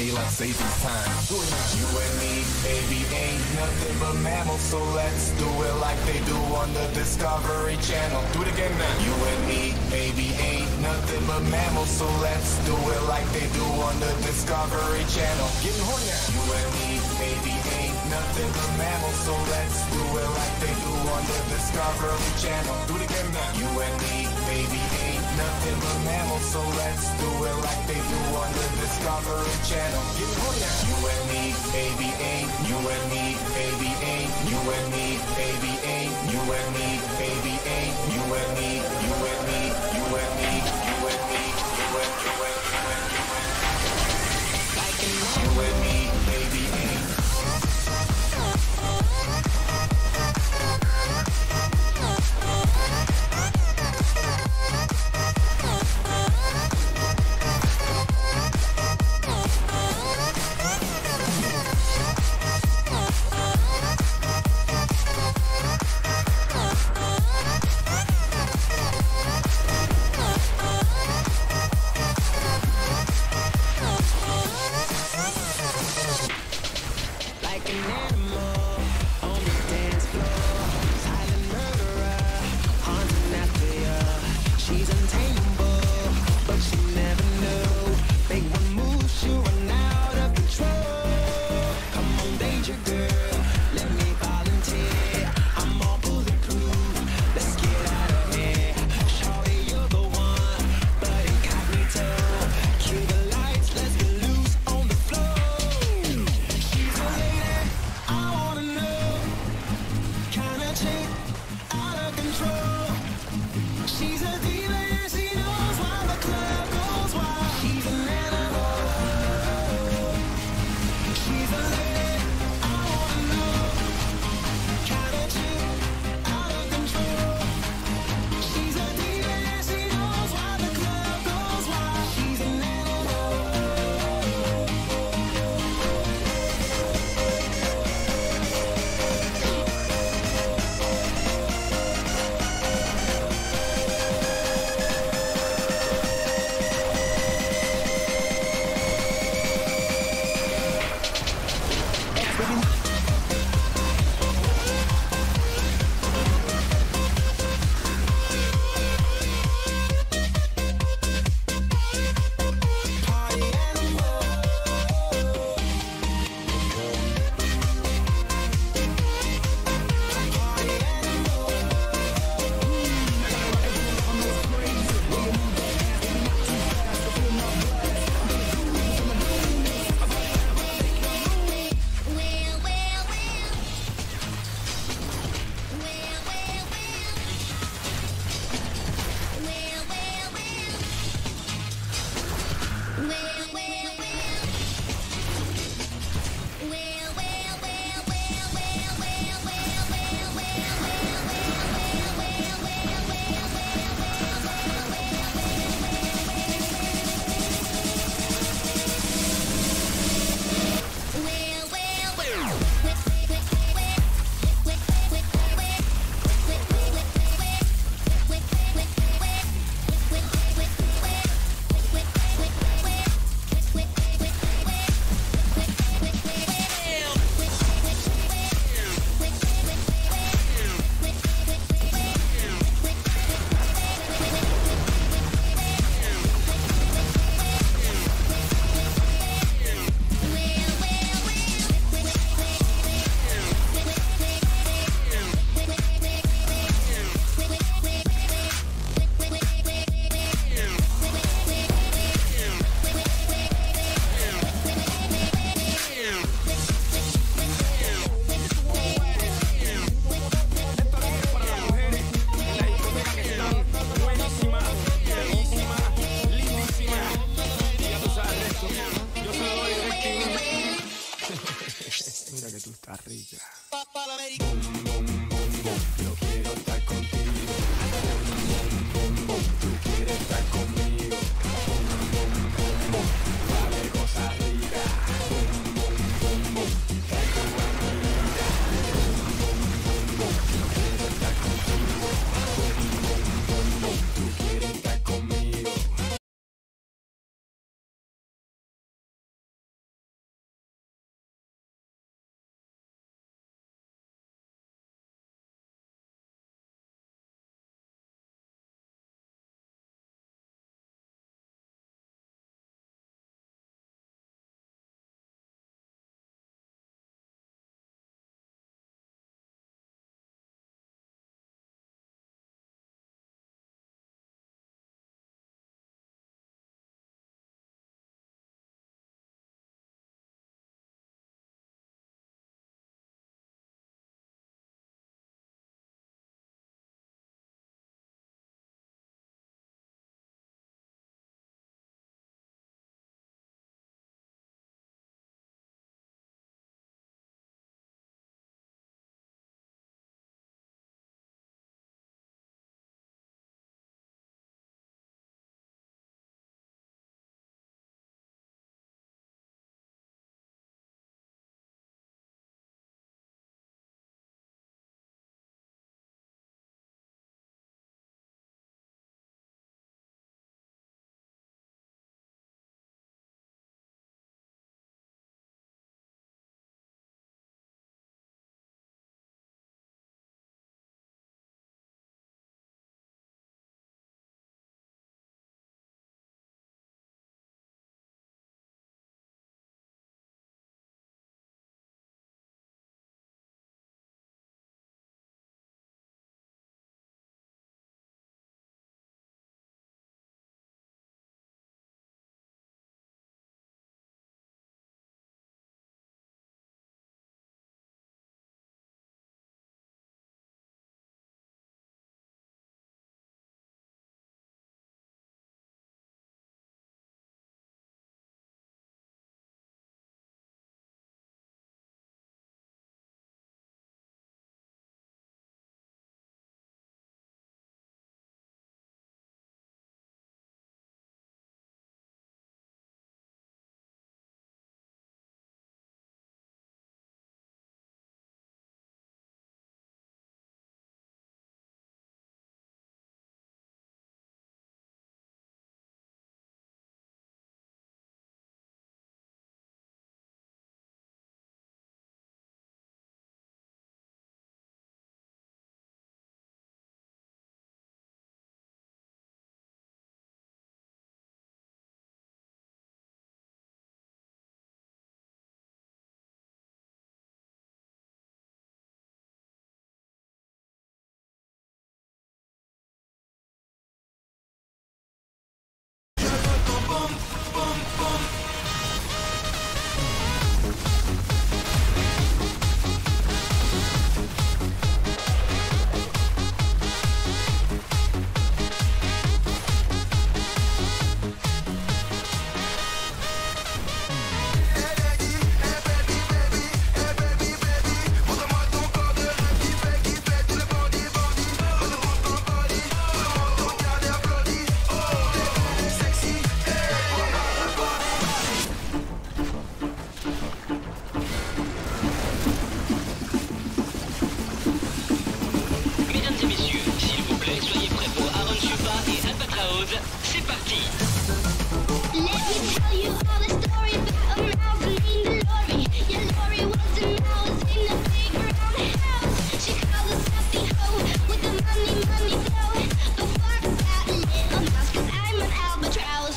day like saving time. Do it now. You and me, baby, ain't nothing but mammals, so let's do it like they do on the Discovery Channel. Do it again now. You and me, baby, ain't nothing but mammals, so let's do it like they do on the Discovery Channel. Getting horny now. You and me, baby, ain't nothing but mammals, so let's do it like they do on the Discovery Channel. Do it again now. You and me, baby, ain't nothing but mammals, so let's do it like they do on the Discovery Channel. Getting horny now. You and me, baby, ain't. You and me, baby, ain't. You and me, baby, ain't. You and me, baby, ain't. You and me, you and me, you and me, you and me, you and me, you and me, baby, ain't. pause, c'est parti. Let me tell you all the story about a mouse named Lori. Yeah, Lori was a mouse in a big brown house. She called herself the hoe with the money flow. But fuck that little mouse, 'cause I'm an albatross.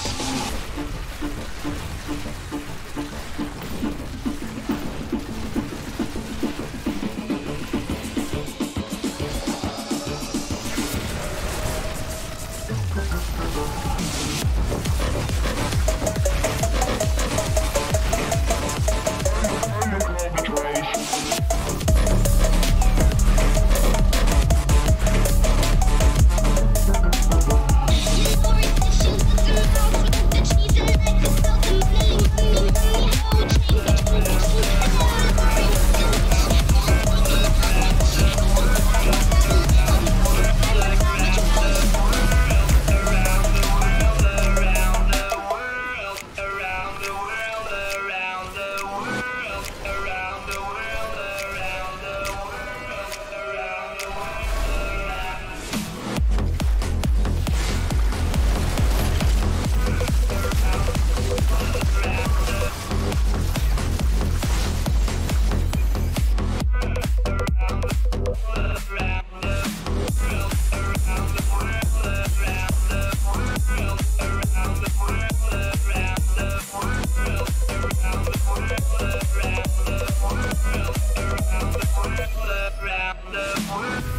Around the world.